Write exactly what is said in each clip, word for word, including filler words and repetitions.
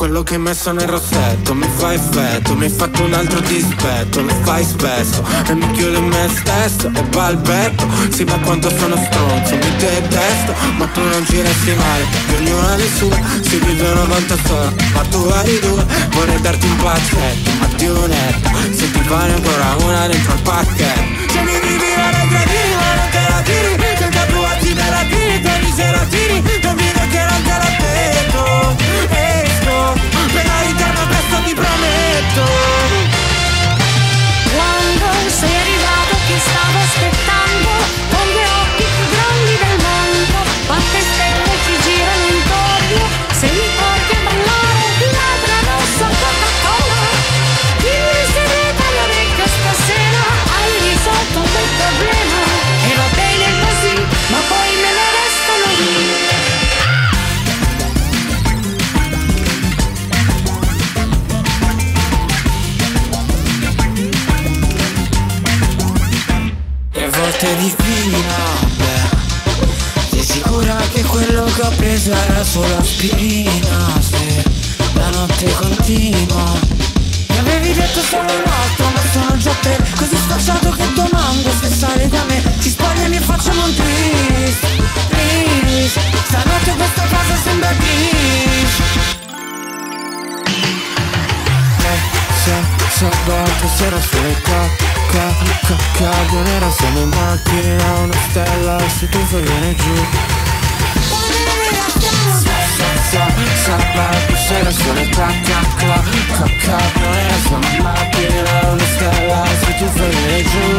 quello che hai messo nel rossetto mi fa effetto, mi hai fatto un altro dispetto, lo fai spesso e mi chiudo in me stesso e balbetto. Sì, ma quanto sono stronzo, mi detesto, ma tu non ci resti male, che ognuno ha le sue, si vive una volta sola, ma tu hai due. Vorrei darti un pacchetto, ma ti unetto, se ti vale ancora una dentro il pacchetto. Se mi vivi la gradini, ma non te la tiri, che il tatuaggi della vita, mi se la tiri, non dire che non te la vedo. Esco, per la ritorno presto ti prometto. Quando sei arrivato che stavo aspettando, con due occhi più grandi del mondo, quante stelle ci girano intorno, se mi porti a ballare, ladra rossa Coca-Cola. Dimmi se segreto all'orecchio stasera, hai risolto un bel problema, e va bene così, ma poi me ne restano lì. Volte divina, beh, sei sicura che quello che ho preso era solo aspirina? Se la notte continua, mi avevi detto solo un'otto, ma sono già tre, così scocciato che domando se sale da me, ci spogliami e facciamo un twist, please. Stanotte questa casa sembra glitch. Sabato sera sulle cacca, cacca, nera siamo in macchina, una stella, se tu fai viene giù. Sabato sera sulle cacca, cacca, nera siamo in macchina, una stella, se tu fai viene giù.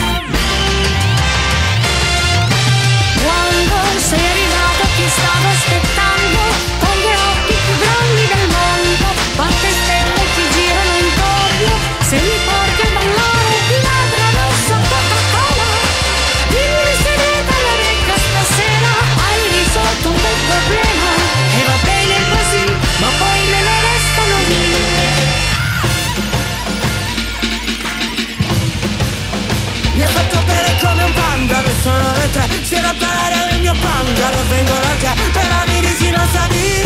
Quando sei arrivato ti stavo aspettando, con due occhi più grandi del mondo, quante stelle ti girano intorno, se mi porti a ballare, ladra rossa Coca-Cola. Dimmi il segreto all'orecchio stasera, hai risolto un bel problema, e va bene così, ma poi me ne restano lì. Mi ha fatto bere come un pandalo, sono le tre, si è rotta l'aria del mio bungalow, vengo da te, per la mirisi non sa dire.